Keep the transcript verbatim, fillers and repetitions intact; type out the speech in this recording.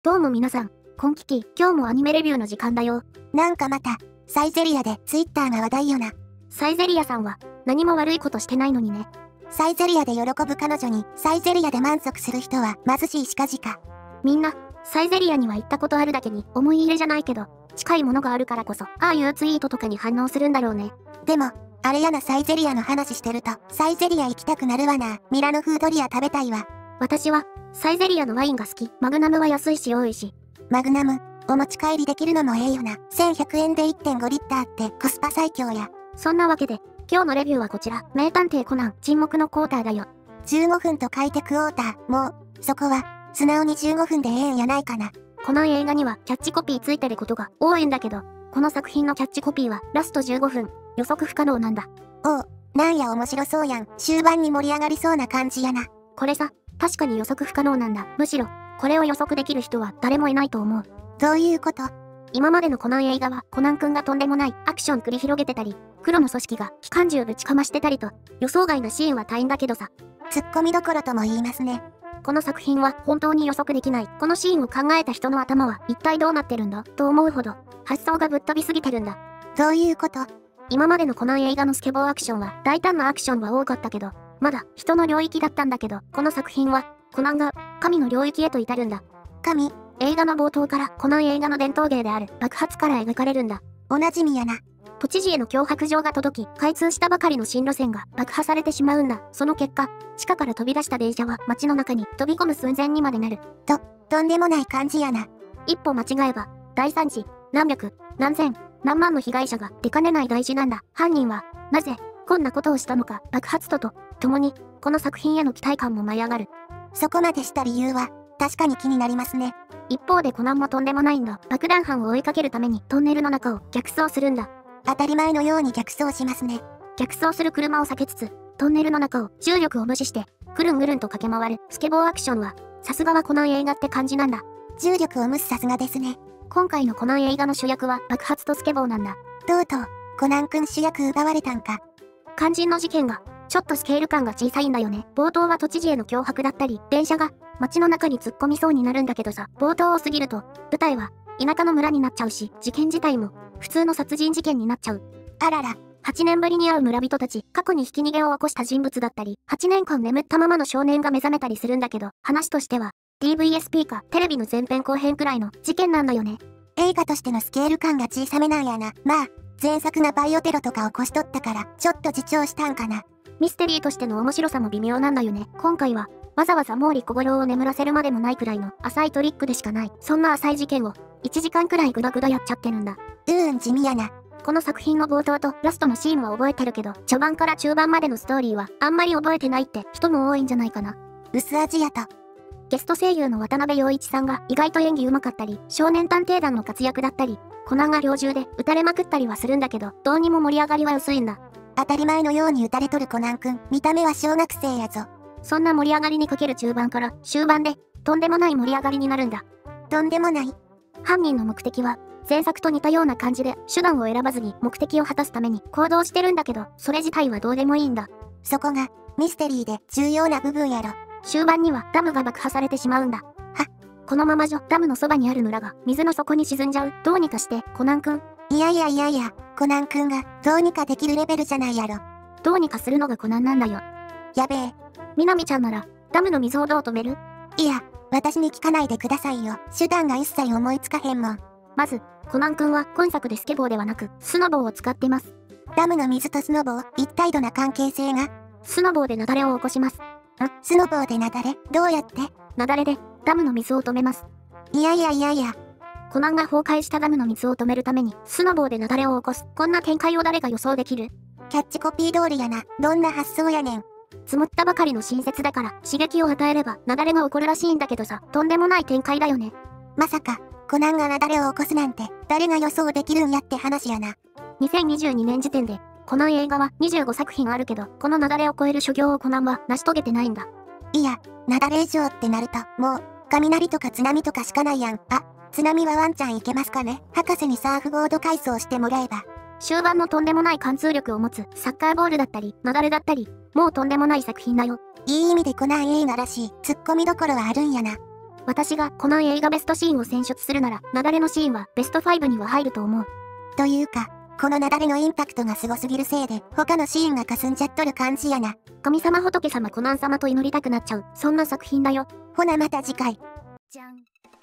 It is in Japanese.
どうも皆さん、こんきき、今日もアニメレビューの時間だよ。 なんかまた、サイゼリヤでツイッターが話題よな。 サイゼリヤさんは、何も悪いことしてないのにね。 サイゼリヤで喜ぶ彼女に、サイゼリヤで満足する人は貧しいしかじか。 みんな、サイゼリヤには行ったことあるだけに、思い入れじゃないけど、近いものがあるからこそ、ああいうツイートとかに反応するんだろうね。 でも、あれやなサイゼリヤの話してると、サイゼリヤ行きたくなるわな。ミラノ風ドリア食べたいわ。 私は、サイゼリヤのワインが好き。マグナムは安いし多いし。 マグナム、お持ち帰りできるのもええよな。せんひゃくえんで いってんごリッターってコスパ最強や。 そんなわけで、今日のレビューはこちら。名探偵コナン、沈黙のクォーターだよ。 じゅうごふんと書いてクォーター。もう、そこは、素直にじゅうごふんでええんやないかな。 この映画にはキャッチコピーついてることが多いんだけど、この作品のキャッチコピーはラストじゅうごふん、予測不可能なんだ。 おう、なんや面白そうやん。終盤に盛り上がりそうな感じやな。 これさ、確かに予測不可能なんだ。むしろ、これを予測できる人は誰もいないと思う。 どういうこと？ 今までのコナン映画はコナン君がとんでもないアクション繰り広げてたり、黒の組織が機関銃ぶちかましてたりと、予想外のシーンは大変だけどさ。 ツッコミどころとも言いますね。 この作品は本当に予測できない。このシーンを考えた人の頭は一体どうなってるんだと思うほど、発想がぶっ飛びすぎてるんだ。 どういうこと？ 今までのコナン映画のスケボーアクションは大胆なアクションは多かったけど、まだ人の領域だったんだけど、この作品はコナンが神の領域へと至るんだ。 神？ 映画の冒頭からコナン映画の伝統芸である爆発から描かれるんだ。 おなじみやな。 都知事への脅迫状が届き、開通したばかりの新路線が爆破されてしまうんだ。その結果、地下から飛び出した電車は街の中に飛び込む寸前にまでなる。 と、とんでもない感じやな。 一歩間違えば、大惨事、何百、何千、何万の被害者が出かねない大事なんだ。犯人は、なぜ、こんなことをしたのか、爆発とと、共に、この作品への期待感も舞い上がる。 そこまでした理由は、確かに気になりますね。 一方でコナンもとんでもないんだ。爆弾犯を追いかけるためにトンネルの中を逆走するんだ。 当たり前のように逆走しますね。 逆走する車を避けつつ、トンネルの中を重力を無視して、ぐるんぐるんと駆け回るスケボーアクションは、さすがはコナン映画って感じなんだ。 重力を無視さすがですね。 今回のコナン映画の主役は爆発とスケボーなんだ。 とうとう、コナン君主役奪われたんか。 肝心の事件が、ちょっとスケール感が小さいんだよね。冒頭は都知事への脅迫だったり、電車が街の中に突っ込みそうになるんだけどさ、冒頭を過ぎると、舞台は田舎の村になっちゃうし、事件自体も普通の殺人事件になっちゃう。 あらら。 はちねんぶりに会う村人たち、過去にひき逃げを起こした人物だったり、はちねんかん眠ったままの少年が目覚めたりするんだけど、話としては、ディーブイエスピー かテレビの前編後編くらいの事件なんだよね。 映画としてのスケール感が小さめなんやな。まあ、前作がバイオテロとか起こしとったから、ちょっと自重したんかな。 ミステリーとしての面白さも微妙なんだよね。今回は、わざわざ毛利小五郎を眠らせるまでもないくらいの浅いトリックでしかない。そんな浅い事件を、いちじかんくらいグダグダやっちゃってるんだ。 うーん、地味やな。 この作品の冒頭とラストのシーンは覚えてるけど、序盤から中盤までのストーリーはあんまり覚えてないって人も多いんじゃないかな。 薄味やと。 ゲスト声優の渡辺陽一さんが意外と演技上手かったり、少年探偵団の活躍だったり、コナンが猟銃で撃たれまくったりはするんだけど、どうにも盛り上がりは薄いんだ。 当たり前のように撃たれとるコナン君、見た目は小学生やぞ。 そんな盛り上がりにかける中盤から終盤で、とんでもない盛り上がりになるんだ。 とんでもない。 犯人の目的は、前作と似たような感じで手段を選ばずに目的を果たすために行動してるんだけど、それ自体はどうでもいいんだ。 そこがミステリーで重要な部分やろ。 終盤にはダムが爆破されてしまうんだ。は、このままじゃダムのそばにある村が水の底に沈んじゃう。どうにかしてコナン君。 いやいやいやいや、コナン君がどうにかできるレベルじゃないやろ。 どうにかするのがコナンなんだよ。 やべえ。 みなみちゃんならダムの水をどう止める？ いや、私に聞かないでくださいよ。手段が一切思いつかへんもん。 まず、コナン君は今作でスケボーではなく、スノボーを使ってます。 ダムの水とスノボー、一体どな関係性が？ スノボーで雪崩を起こします。ん？ スノボーで雪崩？どうやって？ 雪崩で、ダムの水を止めます。 いやいやいやいや。 コナンが崩壊したダムの水を止めるために、スノボーで雪崩を起こす。こんな展開を誰が予想できる？ キャッチコピー通りやな。どんな発想やねん。 積もったばかりの新説だから、刺激を与えれば雪崩が起こるらしいんだけどさ、とんでもない展開だよね。 まさか、コナンが雪崩を起こすなんて、誰が予想できるんやって話やな。 にせんにじゅうにねん時点で、コナン映画はにじゅうごさくひんあるけど、この雪崩を超える所業をコナンは成し遂げてないんだ。 いや、雪崩以上ってなると、もう、雷とか津波とかしかないやん。あ、津波はワンチャンいけますかね。博士にサーフボード改装してもらえば。 終盤のとんでもない貫通力を持つサッカーボールだったり、雪崩だったり、もうとんでもない作品だよ。 いい意味でコナン映画らしい、ツッコミどころはあるんやな。 私がこの映画ベストシーンを選出するなら、雪崩のシーンはベストファイブには入ると思う。 というか、この雪崩のインパクトがすごすぎるせいで、他のシーンが霞んじゃっとる感じやな。 神様仏様コナン様と祈りたくなっちゃう、そんな作品だよ。 ほなまた次回。 じゃん。